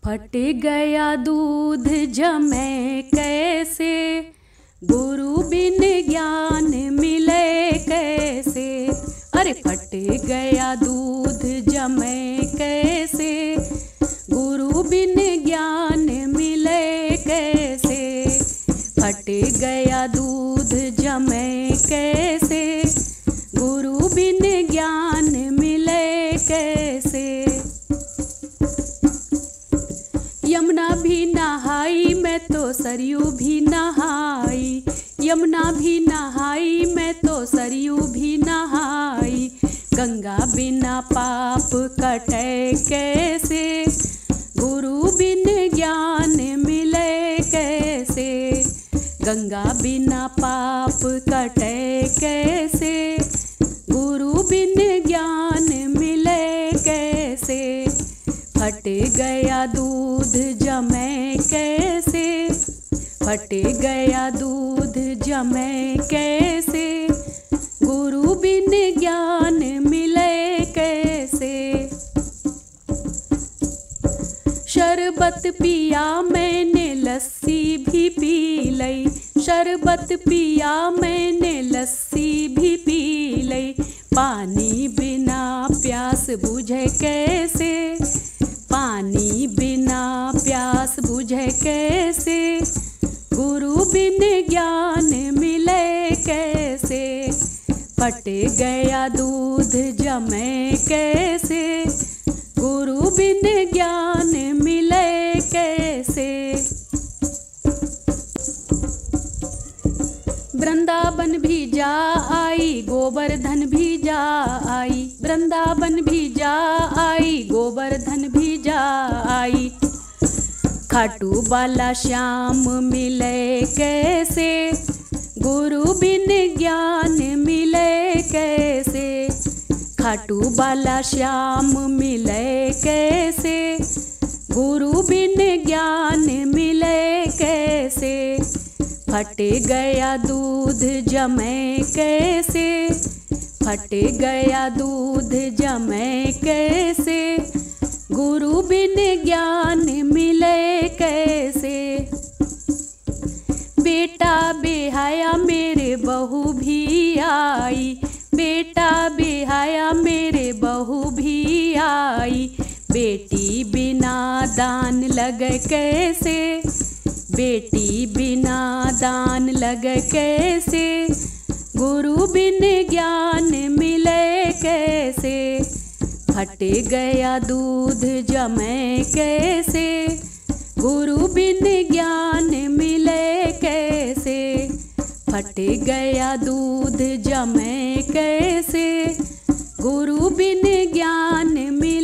फट गया दूध जमै कैसे, गुरु बिन ज्ञान मिले कैसे। अरे फट गया दूध जमै कैसे, गुरु बिन ज्ञान मिले कैसे। फट गया दूध जमै कैसे, गुरु बिन ज्ञान मिले कैसे। यमुना भी नहाई मैं तो सरयू भी नहाई, यमुना भी नहाई मैं तो सरयू भी नहाई। गंगा बिना पाप कटे कैसे, गुरु बिन ज्ञान मिले कैसे। गंगा बिना पाप कटे कैसे, गुरु बिन ज्ञान मिले कैसे। फट गया दूध जमै कैसे, फट गया दूध जमै कैसे, गुरु बिन ज्ञान मिले कैसे। शरबत पिया मैंने लस्सी भी पी लई, शरबत पिया मैंने लस्सी भी पी लई। पानी बिना प्यास बुझे कैसे, पानी बिना प्यास बुझे कैसे, गुरु बिन ज्ञान मिले कैसे। फट गया दूध जमै कैसे, गुरु बिन ज्ञान मिले कैसे। वृंदावन भी जा आई, गोवर्धन भी जा आई, वृंदावन भी जा आई, गोवर्धन भी जा आई। खाटू वाला श्याम मिले कैसे, गुरु बिन ज्ञान मिले कैसे। खाटू वाला श्याम मिले कैसे, गुरु बिन ज्ञान मिले कैसे। फट गया दूध जमै कैसे, फट गया दूध जमै कैसे, गुरु बिन ज्ञान मिले कैसे। बेटा बेहाया मेरे बहू भी आई, बेटा बेहाया मेरे बहू भी आई। बेटी बिना दान लगे कैसे, बेटी बिना दान लगे कैसे, गुरु बिन ज्ञान मिले कैसे। फट गया दूध जमै कैसे, गुरु बिन ज्ञान मिले कैसे। फट गया दूध जमै कैसे, गुरु बिन ज्ञान मिले